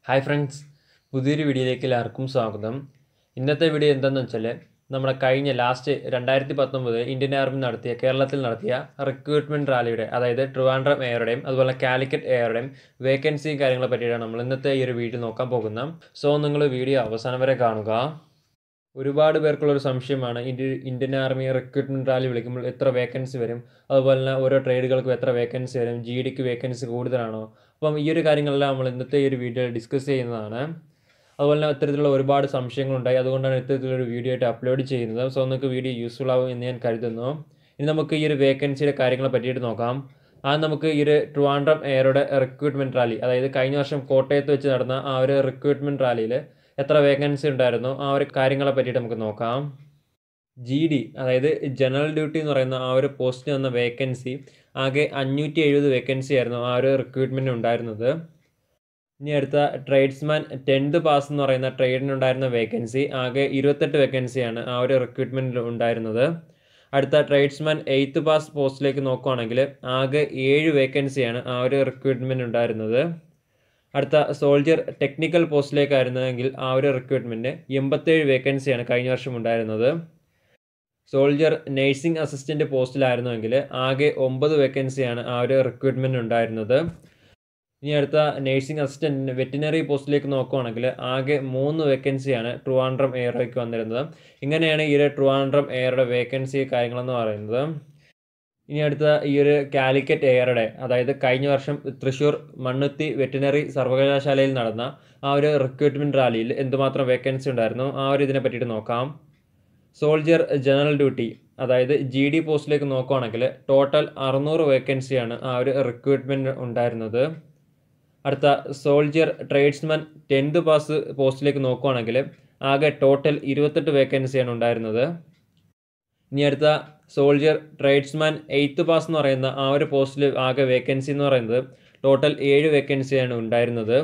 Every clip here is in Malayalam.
ഹായ് ഫ്രണ്ട്സ്, പുതിയൊരു വീഡിയോയിലേക്ക് എല്ലാവർക്കും സ്വാഗതം. ഇന്നത്തെ വീഡിയോ എന്താണെന്ന് വെച്ചാൽ നമ്മുടെ കഴിഞ്ഞ ലാസ്റ്റ് 2019 ഇന്ത്യൻ ആർമി കേരളത്തിൽ നടത്തിയ റിക്രൂട്ട്മെൻറ്റ് റാലിയുടെ, അതായത് ട്രിവാൻഡ്രം എയറുടെയും അതുപോലെ കാലിക്കറ്റ് എയറുടെയും വേക്കൻസിയും കാര്യങ്ങളെ പറ്റിയിട്ടാണ് നമ്മൾ ഇന്നത്തെ ഈ ഒരു വീഡിയോ നോക്കാൻ പോകുന്നത്. സോ നിങ്ങൾ വീഡിയോ അവസാനം വരെ കാണുക. ഒരുപാട് പേർക്കുള്ളൊരു സംശയമാണ് ഇന്ത്യൻ ആർമി റിക്രൂട്ട്മെൻറ്റ് റാലി വിളിക്കുമ്പോൾ എത്ര വേക്കൻസി വരും, അതുപോലെ തന്നെ ഓരോ ട്രേഡുകൾക്കും എത്ര വേക്കൻസി വരും, GDക്ക് വേക്കൻസി കൂടുതലാണോ. അപ്പം ഈ ഒരു കാര്യങ്ങളെല്ലാം നമ്മൾ ഇന്നത്തെ ഈ ഒരു വീഡിയോയിൽ ഡിസ്കസ് ചെയ്യുന്നതാണ്. അതുപോലെ തന്നെ ഇത്തരത്തിലുള്ള ഒരുപാട് സംശയങ്ങളുണ്ടായി, അതുകൊണ്ടാണ് ഇത്തരത്തിലൊരു വീഡിയോ ആയിട്ട് അപ്ലോഡ് ചെയ്യുന്നത്. സോ നിങ്ങൾക്ക് വീഡിയോ യൂസ്ഫുൾ ആവും എന്ന് ഞാൻ കരുതുന്നു. ഇനി നമുക്ക് ഈ ഒരു വേക്കൻസിയുടെ കാര്യങ്ങളെ പറ്റിയിട്ട് നോക്കാം. നമുക്ക് ഈ ഒരു ട്രിവാൻഡ്രം എയറുടെ റിക്രൂട്ട്മെൻറ്റ് റാലി, അതായത് കഴിഞ്ഞ വർഷം കോട്ടയത്ത് വെച്ച് നടന്ന ആ ഒരു റിക്രൂട്ട്മെൻറ്റ് റാലിയിൽ എത്ര വേക്കൻസി ഉണ്ടായിരുന്നു, ആ ഒരു കാര്യങ്ങളെ പറ്റിയിട്ട് നമുക്ക് നോക്കാം. GD, അതായത് ജനറൽ ഡ്യൂട്ടി എന്ന് പറയുന്ന ആ ഒരു പോസ്റ്റിന് വന്ന വേക്കൻസി ആകെ 570 വേക്കൻസി ആയിരുന്നു ആ ഒരു റിക്രൂട്ട്മെൻറ്റിന് ഉണ്ടായിരുന്നത്. ഇനി അടുത്ത ട്രേഡ്സ്മാൻ 10th പാസ് എന്ന് പറയുന്ന ട്രേഡിനുണ്ടായിരുന്ന വേക്കൻസി ആകെ 28 വേക്കൻസിയാണ് ആ ഒരു റിക്രൂട്ട്മെൻറ്റിൽ ഉണ്ടായിരുന്നത്. അടുത്ത ട്രേഡ്സ്മാൻ 8th പാസ് പോസ്റ്റിലേക്ക് നോക്കുകയാണെങ്കിൽ ആകെ 7 വേക്കൻസിയാണ് ആ ഒരു റിക്രൂട്ട്മെൻറ്റ് ഉണ്ടായിരുന്നത്. അടുത്ത സോൾജിയർ ടെക്നിക്കൽ പോസ്റ്റിലേക്കായിരുന്നെങ്കിൽ ആ ഒരു റിക്രൂട്ട്മെൻറ്റ് 87 വേക്കൻസിയാണ് കഴിഞ്ഞ വർഷം ഉണ്ടായിരുന്നത്. സോൾജിയർ നേഴ്സിംഗ് അസിസ്റ്റൻറ്റ് പോസ്റ്റിലായിരുന്നുവെങ്കിൽ ആകെ 9 വേക്കൻസിയാണ് ആ ഒരു റിക്രൂട്ട്മെൻറ്റ് ഉണ്ടായിരുന്നത്. ഇനി അടുത്ത നേഴ്സിംഗ് അസിസ്റ്റൻറ്റ് വെറ്റിനറി പോസ്റ്റിലേക്ക് നോക്കുകയാണെങ്കിൽ ആകെ 3 വേക്കൻസിയാണ് ട്രിവാൻഡ്രം എയറിലേക്ക് വന്നിരുന്നത്. ഇങ്ങനെയാണ് ഈ ഒരു ട്രിവാൻഡ്രം എയറുടെ വേക്കൻസി കാര്യങ്ങളെന്ന് പറയുന്നത്. ഇനി അടുത്ത ഈ ഒരു കാലിക്കറ്റ് എയറുടെ, അതായത് കഴിഞ്ഞ വർഷം തൃശ്ശൂർ മണ്ണുത്തി വെറ്റിനറി സർവകലാശാലയിൽ നടന്ന ആ ഒരു റിക്രൂട്ട്മെൻറ്റ് റാലിയിൽ എന്തുമാത്രം വേക്കൻസി ഉണ്ടായിരുന്നു, ആ ഒരു ഇതിനെ പറ്റിയിട്ട് നോക്കാം. സോൾജിയർ ജനറൽ ഡ്യൂട്ടി, അതായത് GD പോസ്റ്റിലേക്ക് നോക്കുകയാണെങ്കിൽ ടോട്ടൽ 600 വേക്കൻസിയാണ് ആ ഒരു റിക്രൂട്ട്മെൻറ്റ് ഉണ്ടായിരുന്നത്. അടുത്ത സോൾജിയർ ട്രേഡ്സ്മാൻ 10th പാസ് പോസ്റ്റിലേക്ക് നോക്കുകയാണെങ്കിൽ ആകെ ടോട്ടൽ 28 വേക്കൻസിയാണ് ഉണ്ടായിരുന്നത്. ഇനി അടുത്ത സോൾജിയർ ട്രേഡ്സ്മാൻ 8th പാസ് എന്ന് പറയുന്ന ആ ഒരു പോസ്റ്റിൽ ആകെ വേക്കൻസി എന്ന് പറയുന്നത് ടോട്ടൽ 7 വേക്കൻസിയാണ് ഉണ്ടായിരുന്നത്.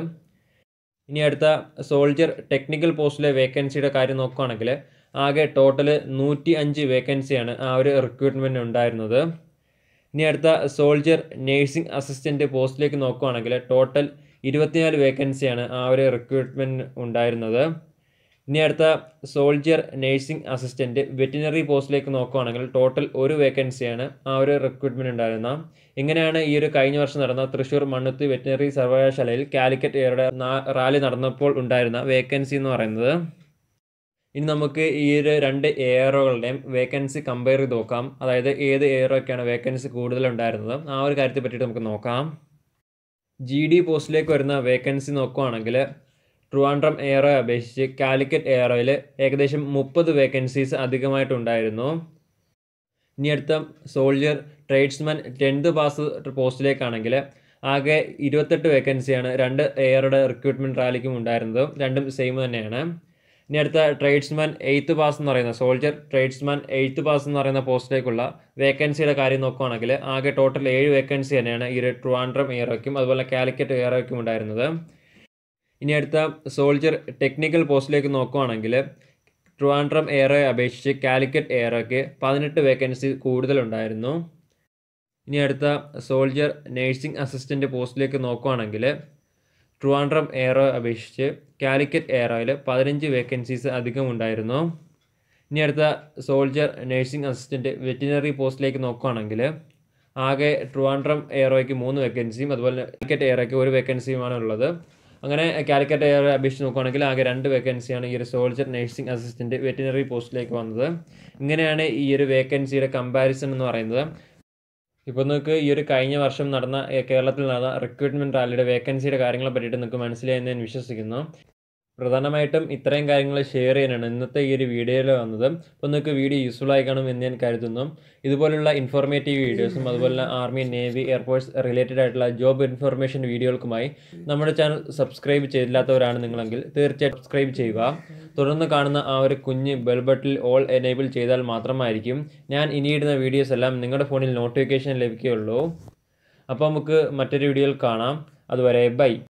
ഇനി അടുത്ത സോൾജിയർ ടെക്നിക്കൽ പോസ്റ്റിലെ വേക്കൻസിയുടെ കാര്യം നോക്കുകയാണെങ്കിൽ ആകെ ടോട്ടൽ 105 വേക്കൻസിയാണ് ആ ഒരു റിക്രൂട്ട്മെൻറ്റ് ഉണ്ടായിരുന്നത്. ഇനി അടുത്ത സോൾജിയർ നേഴ്സിംഗ് അസിസ്റ്റൻറ്റ് പോസ്റ്റിലേക്ക് നോക്കുകയാണെങ്കിൽ ടോട്ടൽ 24 വേക്കൻസിയാണ് ആ ഒരു റിക്രൂട്ട്മെൻറ്റ് ഉണ്ടായിരുന്നത്. ഇനി അടുത്ത സോൾജിയർ നേഴ്സിംഗ് അസിസ്റ്റൻറ്റ് വെറ്റിനറി പോസ്റ്റിലേക്ക് നോക്കുകയാണെങ്കിൽ ടോട്ടൽ 1 വേക്കൻസിയാണ് ആ ഒരു റിക്രൂട്ട്മെൻറ്റ് ഉണ്ടായിരുന്നത്. ഇങ്ങനെയാണ് ഈ ഒരു കഴിഞ്ഞ വർഷം നടന്ന തൃശ്ശൂർ മണ്ണുത്തി വെറ്റിനറി സർവകലാശാലയിൽ കാലിക്കറ്റ് എയറുടെ റാലി നടന്നപ്പോൾ ഉണ്ടായിരുന്ന വേക്കൻസി എന്ന് പറയുന്നത്. ഇനി നമുക്ക് ഈ ഒരു 2 എയറുകളുടെയും വേക്കൻസി കമ്പയർ ചെയ്ത് നോക്കാം. അതായത് ഏത് എയറൊക്കെയാണ് വേക്കൻസി കൂടുതലുണ്ടായിരുന്നത്, ആ ഒരു കാര്യത്തെ പറ്റിയിട്ട് നമുക്ക് നോക്കാം. GD പോസ്റ്റിലേക്ക് വരുന്ന വേക്കൻസി നോക്കുകയാണെങ്കിൽ ട്രിവാൻഡ്രം എയറോയെ അപേക്ഷിച്ച് കാലിക്കറ്റ് എയറോയിൽ ഏകദേശം 30 വേക്കൻസീസ് അധികമായിട്ടുണ്ടായിരുന്നു. ഇനി അടുത്ത സോൾജിയർ ട്രേഡ്സ്മാൻ 10th പാസ് പോസ്റ്റിലേക്കാണെങ്കിൽ ആകെ 28 വേക്കൻസിയാണ് 2 എയറുടെ റിക്രൂട്ട്മെൻറ്റ് റാലിക്കും ഉണ്ടായിരുന്നത്. രണ്ടും സെയിം തന്നെയാണ്. ഇനി അടുത്ത ട്രേഡ്സ്മാൻ 8th പാസ് എന്ന് പറയുന്ന സോൾജിയർ ട്രേഡ്സ്മാൻ 8th പാസ് എന്ന് പറയുന്ന പോസ്റ്റിലേക്കുള്ള വേക്കൻസിയുടെ കാര്യം നോക്കുകയാണെങ്കിൽ ആകെ ടോട്ടൽ 7 വേക്കൻസി തന്നെയാണ് ഈ ഒരു ട്രിവാൻഡ്രം എയറോയ്ക്കും അതുപോലെ കാലിക്കറ്റ് എയറോയ്ക്കും ഉണ്ടായിരുന്നത്. ഇനി അടുത്ത സോൾജിയർ ടെക്നിക്കൽ പോസ്റ്റിലേക്ക് നോക്കുകയാണെങ്കിൽ ട്രിവാൻഡ്രം എയറോയെ അപേക്ഷിച്ച് കാലിക്കറ്റ് എയറോയ്ക്ക് 18 വേക്കൻസി കൂടുതലുണ്ടായിരുന്നു. ഇനി അടുത്ത സോൾജിയർ നേഴ്സിംഗ് അസിസ്റ്റൻറ്റ് പോസ്റ്റിലേക്ക് നോക്കുകയാണെങ്കിൽ ട്രിവാൻഡ്രം എയറോയെ അപേക്ഷിച്ച് കാലിക്കറ്റ് എയറോയിൽ 15 വേക്കൻസീസ് അധികം ഉണ്ടായിരുന്നു. ഇനി അടുത്ത സോൾജിയർ നേഴ്സിംഗ് അസിസ്റ്റൻറ്റ് വെറ്റിനറി പോസ്റ്റിലേക്ക് നോക്കുകയാണെങ്കിൽ ആകെ ട്രിവാൻഡ്രം എയറോയ്ക്ക് 3 വേക്കൻസിയും അതുപോലെ കാലിക്കറ്റ് എയറോയ്ക്ക് 1 വേക്കൻസിയുമാണ് ഉള്ളത്. അങ്ങനെ കാലിക്കറ്റ് എയറെ അപേക്ഷിച്ച് നോക്കുകയാണെങ്കിൽ ആകെ 2 വേക്കൻസിയാണ് ഈ ഒരു സോൾജിയർ നേഴ്സിംഗ് അസിസ്റ്റൻറ്റ് വെറ്റിനറി പോസ്റ്റിലേക്ക് വന്നത്. ഇങ്ങനെയാണ് ഈ ഒരു വേക്കൻസിയുടെ കമ്പാരിസൺ എന്ന് പറയുന്നത്. ഇപ്പോൾ നിങ്ങൾക്ക് ഈ ഒരു കഴിഞ്ഞ വർഷം നടന്ന കേരളത്തിൽ നടന്ന റിക്രൂട്ട്മെൻറ്റ് റാലിയുടെ വേക്കൻസിയുടെ കാര്യങ്ങളെ പറ്റിയിട്ട് നിങ്ങൾക്ക് മനസ്സിലായെന്ന് ഞാൻ വിശ്വസിക്കുന്നു. പ്രധാനമായിട്ടും ഇത്രയും കാര്യങ്ങൾ ഷെയർ ചെയ്യാനാണ് ഇന്നത്തെ ഈ ഒരു വീഡിയോയിൽ വന്നത്. അപ്പോൾ നിങ്ങൾക്ക് വീഡിയോ യൂസ്ഫുൾ ആയി കാണും എന്ന് ഞാൻ കരുതുന്നു. ഇതുപോലുള്ള ഇൻഫോർമേറ്റീവ് വീഡിയോസും അതുപോലെ ആർമി, നേവി, എയർഫോഴ്സ് റിലേറ്റഡ് ആയിട്ടുള്ള ജോബ് ഇൻഫർമേഷൻ വീഡിയോകൾക്കുമായി നമ്മുടെ ചാനൽ സബ്സ്ക്രൈബ് ചെയ്തില്ലാത്തവരാണ് നിങ്ങളെങ്കിൽ തീർച്ചയായും സബ്സ്ക്രൈബ് ചെയ്യുക. തുടർന്ന് കാണുന്ന ആ ഒരു കുഞ്ഞ് ബെൽ ബട്ടണിൽ ഓൾ എനേബിൾ ചെയ്താൽ മാത്രമായിരിക്കും ഞാൻ ഇനിയിടുന്ന വീഡിയോസ് എല്ലാം നിങ്ങളുടെ ഫോണിൽ നോട്ടിഫിക്കേഷൻ ലഭിക്കുകയുള്ളൂ. അപ്പോൾ നമുക്ക് മറ്റൊരു വീഡിയോയിൽ കാണാം. അതുവരെ ബൈ.